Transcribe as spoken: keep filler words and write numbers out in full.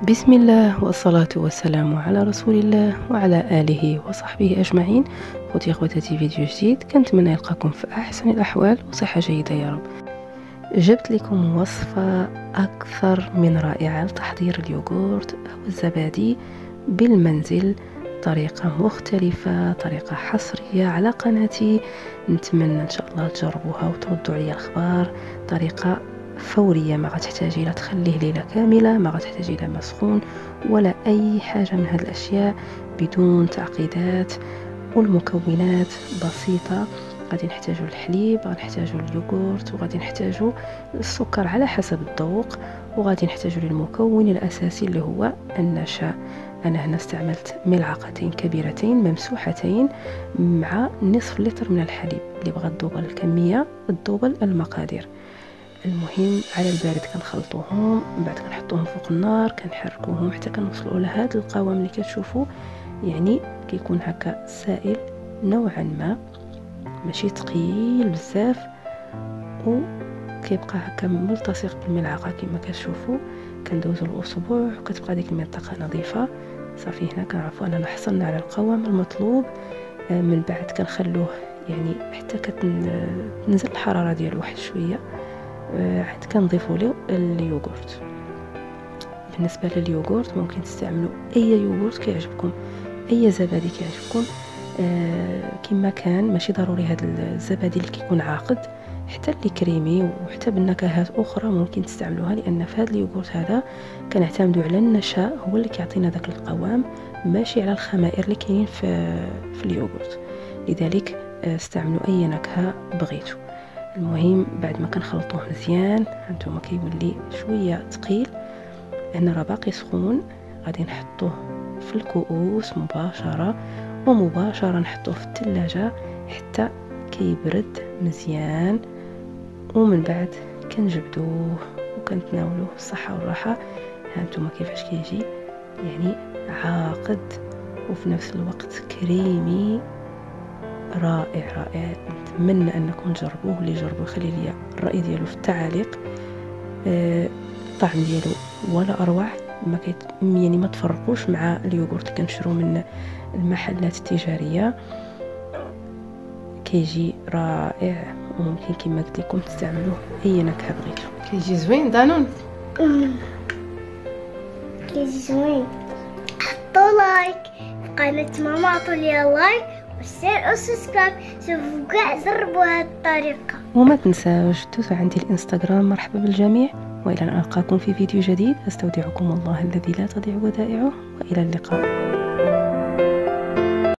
بسم الله والصلاة والسلام على رسول الله وعلى آله وصحبه أجمعين. خوتي خواتاتي، فيديو جديد، كنتمنى يلقاكم في أحسن الأحوال وصحة جيدة يا رب. جبت لكم وصفة أكثر من رائعة لتحضير اليوغورت أو الزبادي بالمنزل، طريقة مختلفة، طريقة حصرية على قناتي. نتمنى إن شاء الله تجربوها وتردوا عليا الأخبار. طريقة فورية، ما غتحتاجي لا تخليه ليلة كاملة، ما غتحتاجي لا مسخون ولا أي حاجة من هذه الأشياء، بدون تعقيدات. والمكونات بسيطة، غادي نحتاجو الحليب، غادي نحتاجو اليوغورت، وغادي نحتاجو السكر على حسب الذوق، وغادي نحتاجو للمكون الأساسي اللي هو النشا. أنا هنا استعملت ملعقتين كبيرتين ممسوحتين مع نصف لتر من الحليب. اللي بغى تدوبل الكمية تدوبل المقادير. المهم على البارد كنخلطوهم، من بعد كنحطوهم فوق النار، كنحركوهم حتى كنوصلوا لهذا القوام اللي كتشوفوا، يعني كيكون هكا سائل نوعا ما، ماشي ثقيل بزاف، وكيبقى هكا ملتصق بالملعقه كما كتشوفوا. كندوزو الاسبوع وكتبقى ديك المنطقه نظيفه. صافي هنا كنعرفوا اننا حصلنا على القوام المطلوب. من بعد كنخلوه يعني حتى كتنزل الحراره ديالو واحد شويه، عاد كنضيفوا له اليوغورت. بالنسبه لليوغورت ممكن تستعملوا اي يوغورت كيعجبكم، اي زبادي كيعجبكم. آه كما كان، ماشي ضروري هذا الزبادي اللي كيكون عاقد، حتى اللي كريمي وحتى بالنكهات اخرى ممكن تستعملوها، لان في هذا اليوغورت هذا كنعتمدوا على النشا، هو اللي كيعطينا داك القوام، ماشي على الخمائر اللي كاينين في في اليوغورت. لذلك استعملوا اي نكهه بغيتوا. المهم بعد ما كنخلطوه مزيان، هانتوما كيولي شويه ثقيل، هنا راه باقي سخون. غادي نحطوه في الكؤوس مباشره، ومباشره نحطوه في الثلاجه حتى كيبرد مزيان، ومن بعد كنجبدوه وكنتناولوه بالصحه والراحه. هانتوما كيفاش كيجي، يعني عاقد وفي نفس الوقت كريمي، رائع رائع. نتمنى انكم تجربوه، اللي جربوه خلي لي الراي ديالو في التعاليق. آه، الطعم ديالو ولا اروع، ما كيت يعني ما تفرقوش مع اليوغورت اللي كنشرو من المحلات التجاريه. كيجي رائع، وممكن كما قلت لكم تستعملوه اي نكهه بغيتو. كيجي زوين دانون، كيجي زوين. حطوا لايك في قناه ماما، عطوا لي لايك وشير وسبسكرايب، شوفوا كاع جربوا هاد الطريقه. وما تنساوش تدوسوا عندي الانستغرام. مرحبا بالجميع، والى ان القاكم في فيديو جديد. استودعكم الله الذي لا تضيع ودائعه، والى اللقاء.